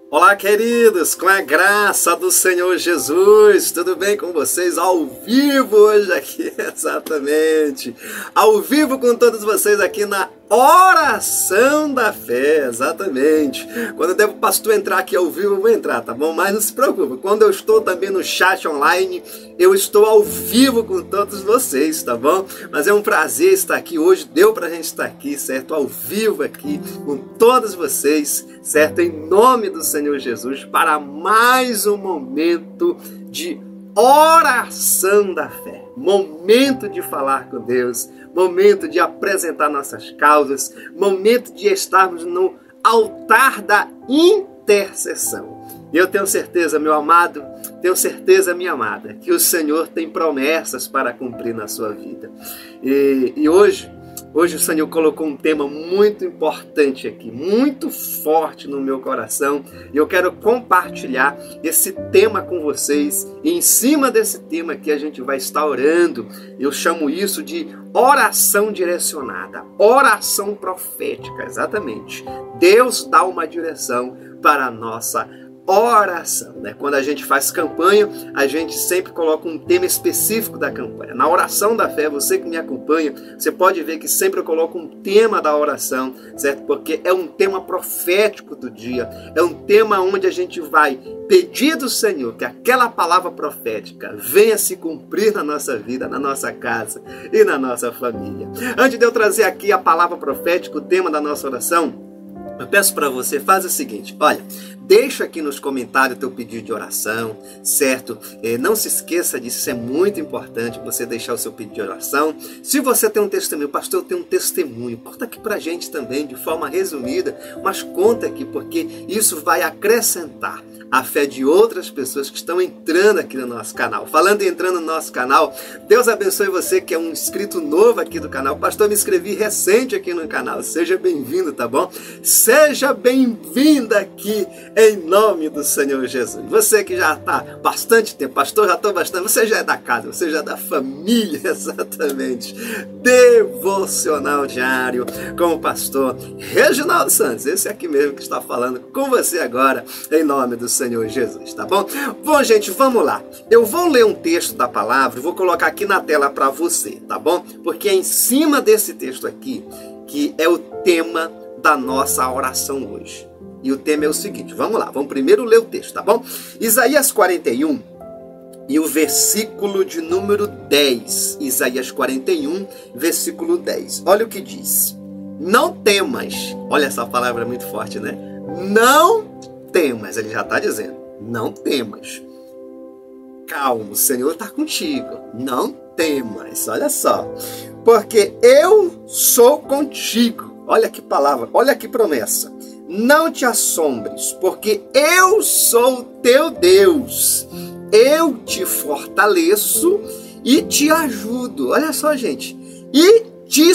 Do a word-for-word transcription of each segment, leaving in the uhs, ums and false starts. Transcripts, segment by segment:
Olá, queridos, com a graça do Senhor Jesus, tudo bem com vocês? Ao vivo hoje aqui, exatamente, ao vivo com todos vocês aqui na Oração da Fé, exatamente. Quando eu devo o pastor entrar aqui ao vivo, eu vou entrar, tá bom? Mas não se preocupe, quando eu estou também no chat online, eu estou ao vivo com todos vocês, tá bom? Mas é um prazer estar aqui hoje, deu pra gente estar aqui, certo? Ao vivo aqui com todos vocês, certo? Em nome do Senhor Jesus, para mais um momento de oração da fé, momento de falar com Deus, momento de apresentar nossas causas, momento de estarmos no altar da intercessão. E eu tenho certeza, meu amado, tenho certeza, minha amada, que o Senhor tem promessas para cumprir na sua vida. E, e hoje, hoje o Senhor colocou um tema muito importante aqui, muito forte no meu coração. E eu quero compartilhar esse tema com vocês. E em cima desse tema que a gente vai estar orando, eu chamo isso de oração direcionada, oração profética, exatamente. Deus dá uma direção para a nossa oração, né? Quando a gente faz campanha, a gente sempre coloca um tema específico da campanha. Na oração da fé, você que me acompanha, você pode ver que sempre eu coloco um tema da oração, certo? Porque é um tema profético do dia, é um tema onde a gente vai pedir do Senhor que aquela palavra profética venha se cumprir na nossa vida, na nossa casa e na nossa família. Antes de eu trazer aqui a palavra profética, o tema da nossa oração, eu peço para você, faz o seguinte, olha, deixa aqui nos comentários o teu pedido de oração, certo? É, não se esqueça disso, isso é muito importante, você deixar o seu pedido de oração. Se você tem um testemunho, pastor, eu tenho um testemunho, conta aqui pra gente também, de forma resumida, mas conta aqui, porque isso vai acrescentar a fé de outras pessoas que estão entrando aqui no nosso canal. Falando em entrando no nosso canal, Deus abençoe você que é um inscrito novo aqui do canal. Pastor, me inscrevi recente aqui no canal. Seja bem-vindo, tá bom? Seja bem-vinda aqui em nome do Senhor Jesus. Você que já está bastante tempo, pastor, já estou bastante, você já é da casa, você já é da família, exatamente. Devocional diário com o pastor Reginaldo Santos. Esse aqui mesmo que está falando com você agora, em nome do Senhor Jesus, tá bom? Bom, gente, vamos lá. Eu vou ler um texto da palavra e vou colocar aqui na tela para você, tá bom? Porque é em cima desse texto aqui que é o tema da nossa oração hoje. E o tema é o seguinte, vamos lá, vamos primeiro ler o texto, tá bom? Isaías quarenta e um e o versículo de número dez. Isaías quarenta e um, versículo dez. Olha o que diz. Não temas. Olha, essa palavra é muito forte, né? Não temas, ele já está dizendo, não temas. Calma, o Senhor está contigo. Não temas, olha só. Porque eu sou contigo. Olha que palavra, olha que promessa. Não te assombres, porque eu sou teu Deus. Eu te fortaleço e te ajudo. Olha só, gente. E te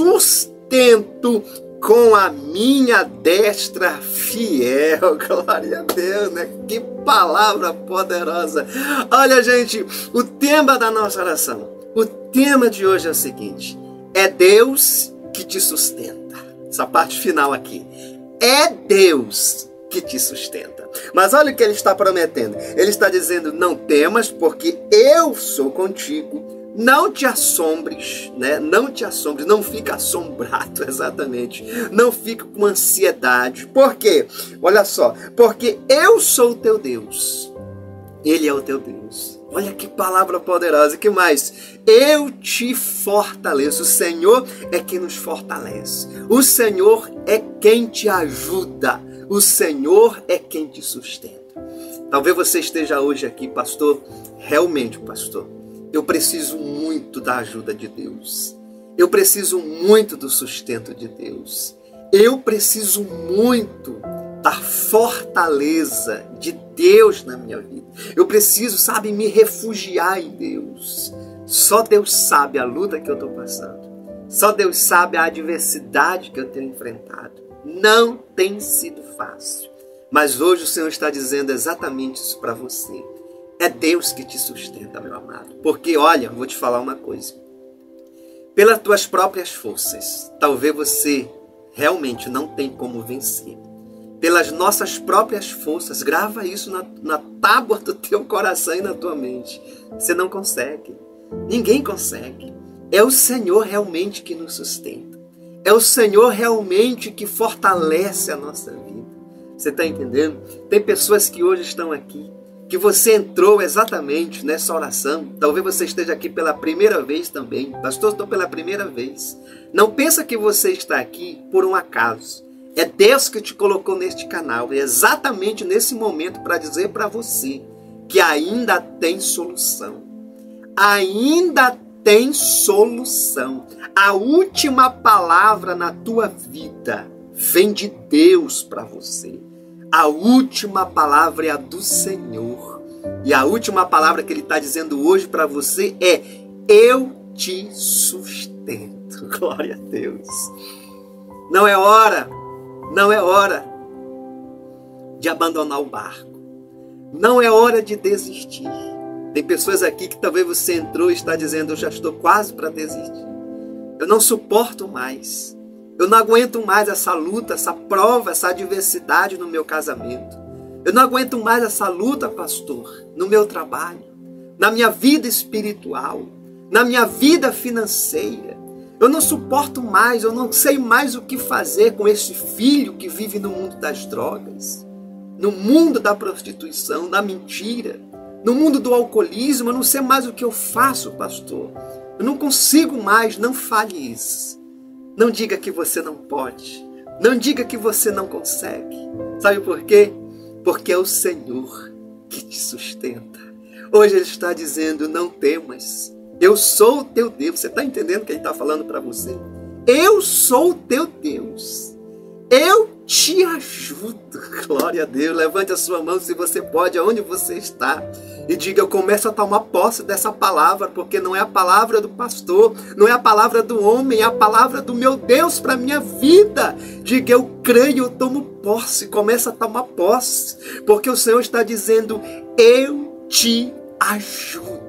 sustento com a minha destra fiel. Glória a Deus, né? Que palavra poderosa. Olha, gente, o tema da nossa oração, o tema de hoje é o seguinte: é Deus que te sustenta. Essa parte final aqui. É Deus que te sustenta. Mas olha o que ele está prometendo. Ele está dizendo, não temas, porque eu sou contigo. Não te assombres, né? Não te assombres, não fica assombrado, exatamente. Não fica com ansiedade. Por quê? Olha só, porque eu sou o teu Deus. Ele é o teu Deus. Olha que palavra poderosa. Que mais? Eu te fortaleço. O Senhor é quem nos fortalece. O Senhor é quem te ajuda. O Senhor é quem te sustenta. Talvez você esteja hoje aqui, pastor. Realmente, pastor, eu preciso muito da ajuda de Deus. Eu preciso muito do sustento de Deus. Eu preciso muito da fortaleza de Deus na minha vida. Eu preciso, sabe, me refugiar em Deus. Só Deus sabe a luta que eu estou passando. Só Deus sabe a adversidade que eu tenho enfrentado. Não tem sido fácil. Mas hoje o Senhor está dizendo exatamente isso para você. É Deus que te sustenta, meu amado. Porque, olha, vou te falar uma coisa. Pelas tuas próprias forças, talvez você realmente não tenha como vencer. pelas nossas próprias forças. Grava isso na, na tábua do teu coração e na tua mente. Você não consegue. Ninguém consegue. É o Senhor realmente que nos sustenta. É o Senhor realmente que fortalece a nossa vida. Você está entendendo? Tem pessoas que hoje estão aqui, que você entrou exatamente nessa oração. Talvez você esteja aqui pela primeira vez também. Pastor, estou pela primeira vez. Não pensa que você está aqui por um acaso. É Deus que te colocou neste canal. É exatamente nesse momento para dizer para você que ainda tem solução. Ainda tem solução. A última palavra na tua vida vem de Deus para você. A última palavra é a do Senhor. E a última palavra que Ele está dizendo hoje para você é: eu te sustento. Glória a Deus. Não é hora, não é hora de abandonar o barco. Não é hora de desistir. Tem pessoas aqui que talvez você entrou e está dizendo: eu já estou quase para desistir. Eu não suporto mais. Eu não aguento mais essa luta, essa prova, essa adversidade no meu casamento. Eu não aguento mais essa luta, pastor, no meu trabalho, na minha vida espiritual, na minha vida financeira. Eu não suporto mais, eu não sei mais o que fazer com esse filho que vive no mundo das drogas, no mundo da prostituição, da mentira, no mundo do alcoolismo. Eu não sei mais o que eu faço, pastor. Eu não consigo mais. Não fale isso. Não diga que você não pode. Não diga que você não consegue. Sabe por quê? Porque é o Senhor que te sustenta. Hoje Ele está dizendo: não temas. Eu sou o teu Deus. Você está entendendo o que Ele está falando para você? Eu sou o teu Deus. Eu te ajudo. Glória a Deus. Levante a sua mão se você pode, aonde você está. E diga: eu começo a tomar posse dessa palavra, porque não é a palavra do pastor, não é a palavra do homem, é a palavra do meu Deus para a minha vida. Diga: eu creio, eu tomo posse. Começa a tomar posse, porque o Senhor está dizendo: eu te ajudo.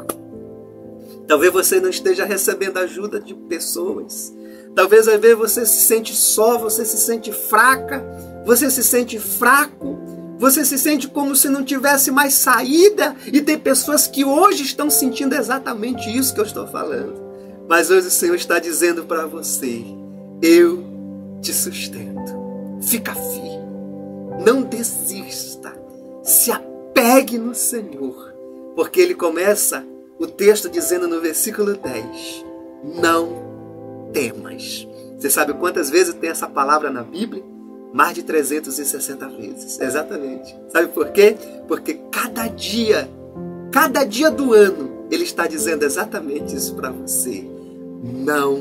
Talvez você não esteja recebendo ajuda de pessoas. Talvez às vezes você se sente só, você se sente fraca, você se sente fraco, você se sente como se não tivesse mais saída. E tem pessoas que hoje estão sentindo exatamente isso que eu estou falando. Mas hoje o Senhor está dizendo para você: eu te sustento. Fica firme, não desista, se apegue no Senhor. Porque Ele começa o texto dizendo no versículo dez: não temas. Você sabe quantas vezes tem essa palavra na Bíblia? Mais de trezentas e sessenta vezes. Exatamente. Sabe por quê? Porque cada dia, cada dia do ano, Ele está dizendo exatamente isso para você. Não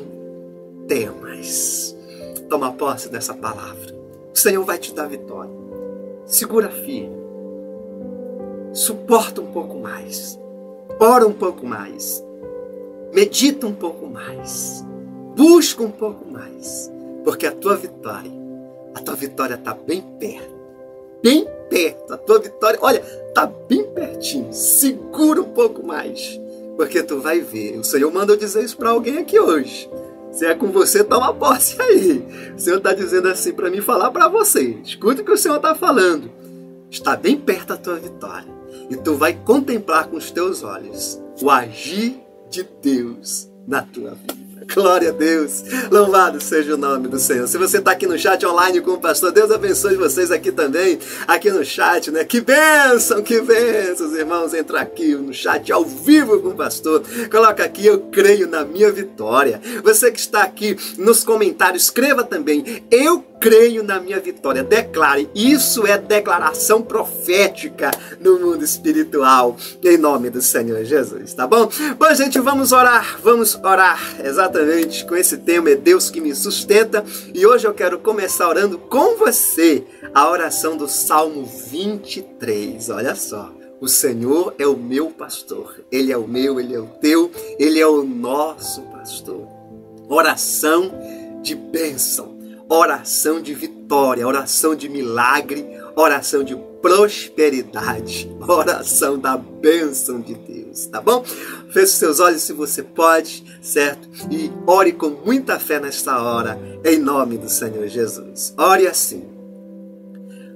temas. Toma posse dessa palavra. O Senhor vai te dar vitória. Segura firme. Suporta um pouco mais. Ora um pouco mais. Medita um pouco mais. Busca um pouco mais, porque a tua vitória, a tua vitória está bem perto, bem perto, a tua vitória, olha, está bem pertinho. Segura um pouco mais, porque tu vai ver. O Senhor mandou dizer isso para alguém aqui hoje. Se é com você, toma posse aí. O Senhor está dizendo assim para mim falar para você. Escuta o que o Senhor está falando. Está bem perto a tua vitória, e tu vai contemplar com os teus olhos o agir de Deus na tua vida. Glória a Deus, louvado seja o nome do Senhor. Se você está aqui no chat online com o pastor, Deus abençoe vocês aqui também, aqui no chat, né? Que bênção, que bênção, os irmãos, entra aqui no chat ao vivo com o pastor, coloca aqui: eu creio na minha vitória. Você que está aqui nos comentários, escreva também: eu creio na minha vitória. Declare, isso é declaração profética no mundo espiritual, em nome do Senhor Jesus, tá bom? Bom, gente, vamos orar, vamos orar exatamente com esse tema: é Deus que me sustenta. E hoje eu quero começar orando com você a oração do Salmo vinte e três. Olha só: o Senhor é o meu pastor, Ele é o meu, Ele é o teu, Ele é o nosso pastor. Oração de bênção, oração de vitória, oração de milagre, oração de prosperidade, oração da bênção de Deus, tá bom? Feche seus olhos se você pode, certo? E ore com muita fé nesta hora, em nome do Senhor Jesus. Ore assim: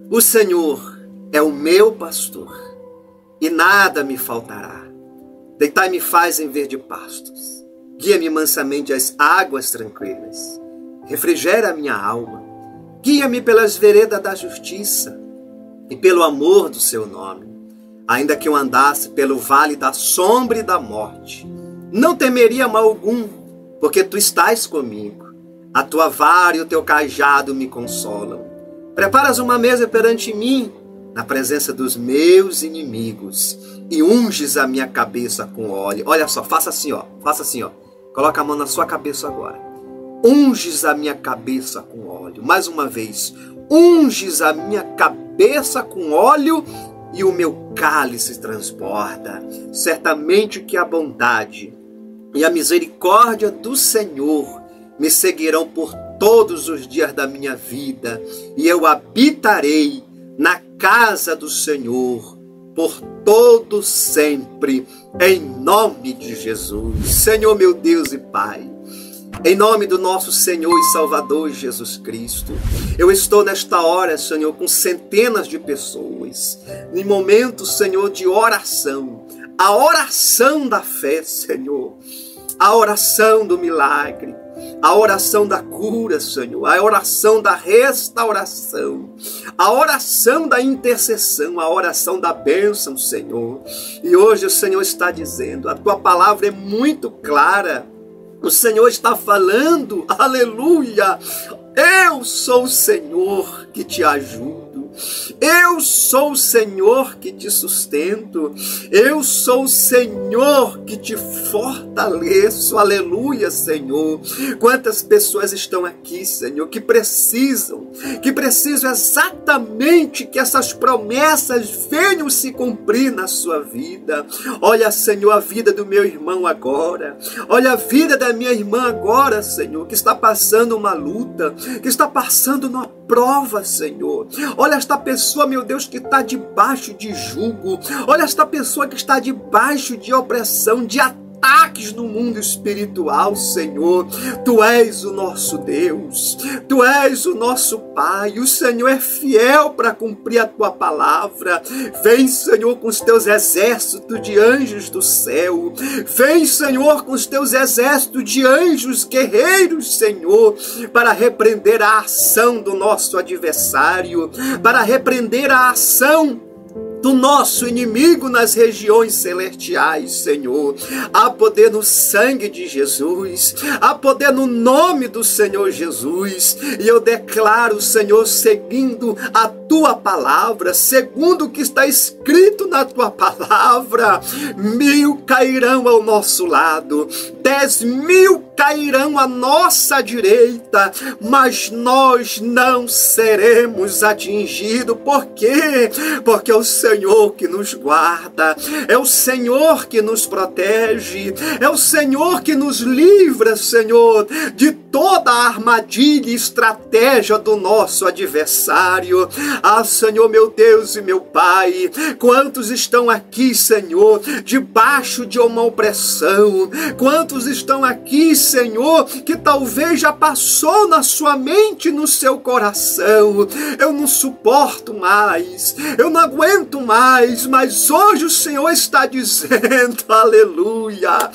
O Senhor é o meu pastor, e nada me faltará. Deitai-me faz em verde pastos, guia-me mansamente às águas tranquilas, refrigera a minha alma, guia-me pelas veredas da justiça, e pelo amor do seu nome. Ainda que eu andasse pelo vale da sombra e da morte, não temeria mal algum, porque tu estás comigo. A tua vara e o teu cajado me consolam. Preparas uma mesa perante mim, na presença dos meus inimigos, e unges a minha cabeça com óleo. Olha só, faça assim, ó, faça assim, ó. Coloca a mão na sua cabeça agora. Unges a minha cabeça com óleo. Mais uma vez, unges a minha cabeça com óleo e o meu cálice transborda. Certamente que a bondade e a misericórdia do Senhor me seguirão por todos os dias da minha vida, e eu habitarei na casa do Senhor por todo sempre, em nome de Jesus. Senhor meu Deus e Pai, em nome do nosso Senhor e Salvador Jesus Cristo, eu estou nesta hora, Senhor, com centenas de pessoas, em momentos, Senhor, de oração, a oração da fé, Senhor, a oração do milagre, a oração da cura, Senhor, a oração da restauração, a oração da intercessão, a oração da bênção, Senhor. E hoje o Senhor está dizendo, a tua palavra é muito clara, o Senhor está falando, aleluia, eu sou o Senhor que te ajudo. Eu sou o Senhor que te sustento. Eu sou o Senhor que te fortaleço. Aleluia, Senhor. Quantas pessoas estão aqui, Senhor, que precisam, que precisam exatamente que essas promessas venham se cumprir na sua vida. Olha, Senhor, a vida do meu irmão agora. Olha a vida da minha irmã agora, Senhor, que está passando uma luta, que está passando uma prova, Senhor. Olha esta pessoa, meu Deus, que está debaixo de jugo. Olha esta pessoa que está debaixo de opressão, de ataques no mundo espiritual, Senhor. Tu és o nosso Deus, Tu és o nosso Pai, o Senhor é fiel para cumprir a Tua palavra. Vem, Senhor, com os Teus exércitos de anjos do céu. Vem, Senhor, com os Teus exércitos de anjos guerreiros, Senhor, para repreender a ação do nosso adversário, para repreender a ação do nosso inimigo nas regiões celestiais, Senhor. Há poder no sangue de Jesus, há poder no nome do Senhor Jesus, e eu declaro, Senhor, seguindo a Tua palavra, segundo o que está escrito na Tua palavra, mil cairão ao nosso lado, dez mil cairão à nossa direita, mas nós não seremos atingidos. Por quê? Porque o Senhor que nos guarda, é o Senhor que nos protege, é o Senhor que nos livra, Senhor, de toda a armadilha e estratégia do nosso adversário. Ah, Senhor, meu Deus e meu Pai, quantos estão aqui, Senhor, debaixo de uma opressão? Quantos estão aqui, Senhor, que talvez já passou na sua mente, no seu coração? Eu não suporto mais, eu não aguento mais, mas hoje o Senhor está dizendo, aleluia,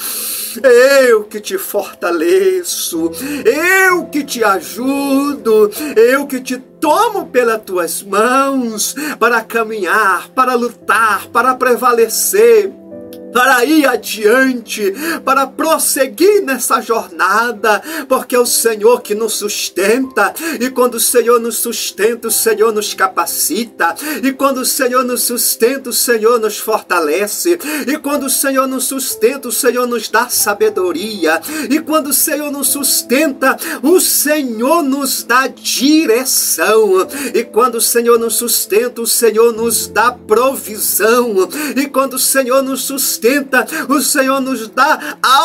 eu que te fortaleço, eu que te ajudo, eu que te tomo pelas tuas mãos para caminhar, para lutar, para prevalecer, para ir adiante, para prosseguir nessa jornada, porque é o Senhor que nos sustenta, e quando o Senhor nos sustenta, o Senhor nos capacita, e quando o Senhor nos sustenta, o Senhor nos fortalece, e quando o Senhor nos sustenta, o Senhor nos dá sabedoria, e quando o Senhor nos sustenta, o Senhor nos dá direção, e quando o Senhor nos sustenta, o Senhor nos dá provisão, e quando o Senhor nos sustenta, o Senhor nos dá autoridade,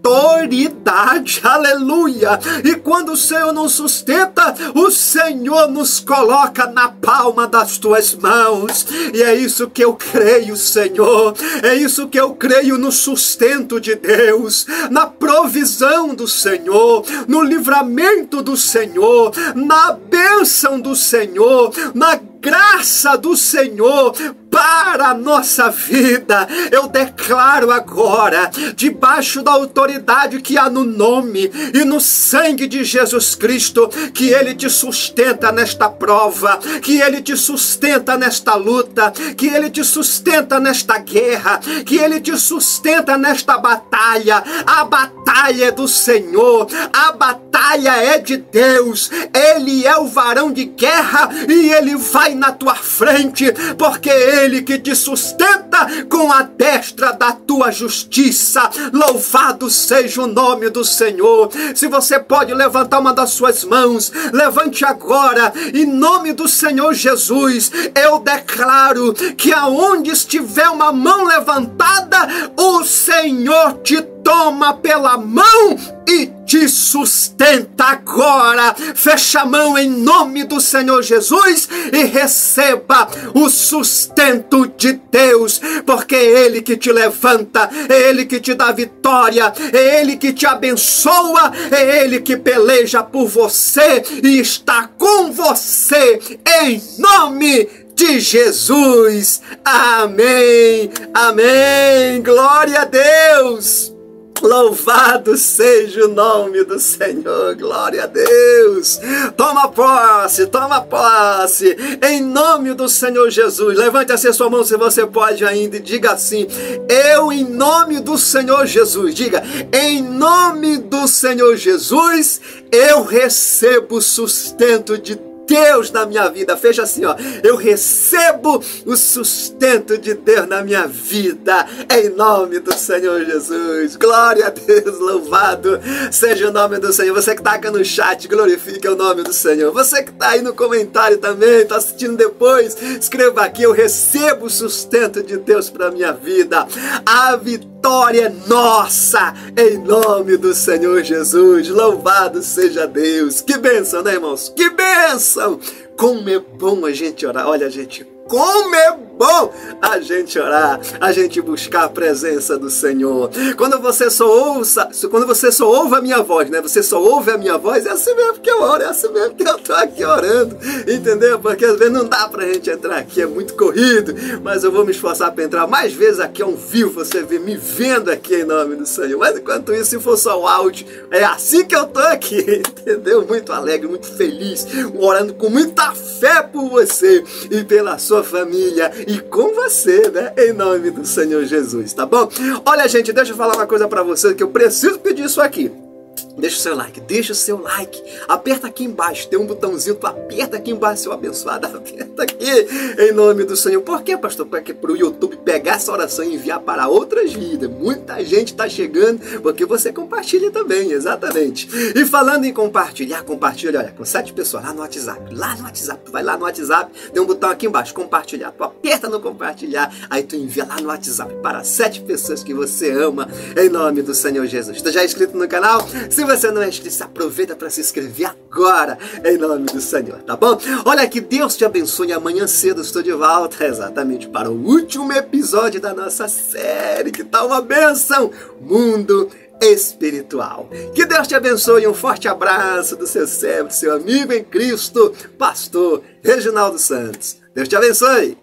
autoridade, aleluia. E quando o Senhor nos sustenta, o Senhor nos coloca na palma das tuas mãos. E é isso que eu creio, Senhor. É isso que eu creio no sustento de Deus, na provisão do Senhor, no livramento do Senhor, na bênção do Senhor, na graça do Senhor para a nossa vida. Eu declaro agora, debaixo da autoridade que há no nome e no sangue de Jesus Cristo, que Ele te sustenta nesta prova, que Ele te sustenta nesta luta, que Ele te sustenta nesta guerra, que Ele te sustenta nesta batalha. A batalha é do Senhor, a batalha é de Deus. Ele é o varão de guerra e Ele vai na tua frente, porque Ele que te sustenta com a destra da tua justiça. Louvado seja o nome do Senhor. Se você pode levantar uma das suas mãos, levante agora, em nome do Senhor Jesus. Eu declaro que aonde estiver uma mão levantada, o Senhor te toma pela mão e te sustenta agora. Fecha a mão em nome do Senhor Jesus e receba o sustento de Deus, porque é Ele que te levanta, é Ele que te dá vitória, é Ele que te abençoa, é Ele que peleja por você e está com você, em nome de Jesus. Amém, amém, glória a Deus. Louvado seja o nome do Senhor, glória a Deus. Toma posse, toma posse, em nome do Senhor Jesus. Levante assim a sua mão se você pode ainda e diga assim: eu em nome do Senhor Jesus, diga, em nome do Senhor Jesus, eu recebo o sustento de Deus. Deus na minha vida. Fecha assim, ó. Eu recebo o sustento de Deus na minha vida, em nome do Senhor Jesus. Glória a Deus, louvado seja o nome do Senhor. Você que está aqui no chat, glorifique o nome do Senhor. Você que está aí no comentário também, está assistindo depois, escreva aqui: eu recebo o sustento de Deus para minha vida. A vitória é nossa, em nome do Senhor Jesus. Louvado seja Deus. Que bênção, né, irmãos? Que bênção! Como é bom a gente orar. Olha, gente, como é bom a gente orar, a gente buscar a presença do Senhor. Quando você só ouça, quando você só ouve a minha voz, né? Você só ouve a minha voz, é assim mesmo que eu oro, é assim mesmo que eu tô aqui orando, entendeu? Porque às vezes não dá pra gente entrar aqui, é muito corrido, mas eu vou me esforçar para entrar mais vezes aqui ao vivo, você vê me vendo aqui em nome do Senhor. Mas enquanto isso, se for só o áudio, é assim que eu tô aqui, entendeu? Muito alegre, muito feliz, orando com muita fé por você e pela sua família e com você, né? Em nome do Senhor Jesus, tá bom? Olha, gente, deixa eu falar uma coisa pra vocês, que eu preciso pedir isso aqui. Deixa o seu like, deixa o seu like, aperta aqui embaixo, tem um botãozinho, tu aperta aqui embaixo, seu abençoado, aperta aqui, em nome do Senhor. Por quê, pastor? Porque para o YouTube pegar essa oração e enviar para outras vidas. Muita gente está chegando, porque você compartilha também, exatamente. E falando em compartilhar, compartilha, olha, com sete pessoas lá no WhatsApp, lá no WhatsApp, tu vai lá no WhatsApp, tem um botão aqui embaixo, compartilhar, tu aperta no compartilhar, aí tu envia lá no WhatsApp para sete pessoas que você ama, em nome do Senhor Jesus. Tu já é inscrito no canal? Se você não é inscrito, aproveita para se inscrever agora, em nome do Senhor, tá bom? Olha, que Deus te abençoe. Amanhã cedo estou de volta, exatamente para o último episódio da nossa série, que tá uma bênção, Mundo Espiritual. Que Deus te abençoe. Um forte abraço do seu servo, seu amigo em Cristo, pastor Reginaldo Santos. Deus te abençoe.